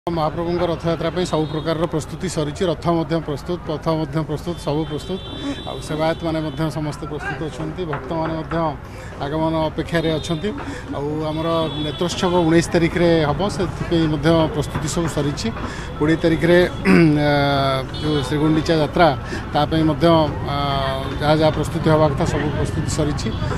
महाप्रभु रथयात्रा सब प्रकार प्रस्तुति सरी रथ प्रस्तुत पथ प्रस्तुत सब प्रस्तुत आ सेवायत मैंने समस्ते प्रस्तुत अच्छा भक्त मैंने आगमन अपेक्षार अच्छा आमर नेत्रोत्सव 19 तारिख में हम से प्रस्तुति सब सरी 20 तारिख जो श्रीगुंडीचा यात्रा तापाई जहाँ जहाँ प्रस्तुति हवा कथा सब प्रस्तुति सरी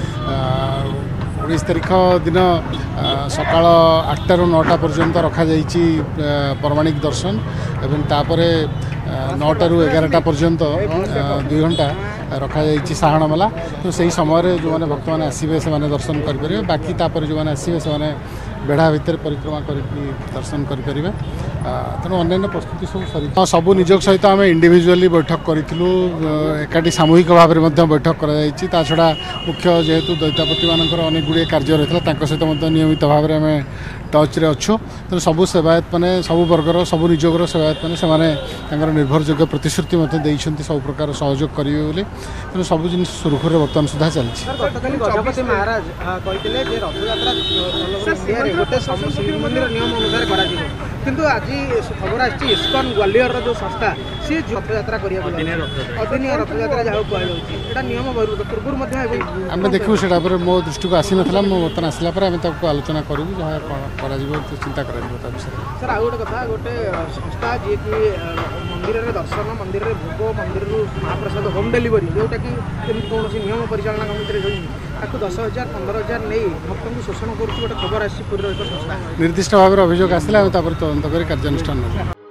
19 तारिख दिन सकाल 8 ରୁ 9टा पर्यंत रखा जाइए पौराणिक दर्शन एवं तापरे 9टा ରୁ 11टा पर्यंत 2 घंटा रखा जाइए साहाण मेला तो सही समय जो मैंने भक्त मैंने आसवे से दर्शन करेंगे बाकी तापर जो मैंने आसवे से बेढ़ा भितर परिक्रमा कर दर्शन करेंगे तेणु अन्य प्रस्तुति सब सरी सब निजोग सहित आम इंडिविजुअली बैठक करूँ एकाठी सामूहिक भाव में बैठक कर छड़ा मुख्य जेहेतु दैतापति मानकर अनेक गुड़े कार्य रही है सहित नियमित भाव में आम टच्रे अच्छु तेणु सबू सेवायत मैंने सब वर्गर सब निजोगर सेवायत मैंने से निर्भरयोग्य प्रतिश्रुति देते सब प्रकार सहयोग करेंगे तेणु सब जिन सुरखुर बर्तमान सुधा चलती किंतु आज खबर आछि इस्कॉन ग्वालियर जो संस्था सी रथयात्रा अदिनिया रथयात्रा जहाँ कहता नियम पूर्व आम देखू से मो दृष्टि को आसी ना बर्तमान आसला आम आलोचना करूँ जहाँ चिंता कर सर आ गोटे कथा गोटे संस्था जी कि मंदिर में दर्शन मंदिर में भोग मंदिर महाप्रसाद होम डिलीवरी जोटा कि कौन नियम परिचालना कमिटी 10,000 15,000 नहीं भक्त को शोषण कर खबर आसी पूरी एक संस्था निर्दिष्ट भाव में अभियोग आसला तदंत कर कार्यानुष्ठान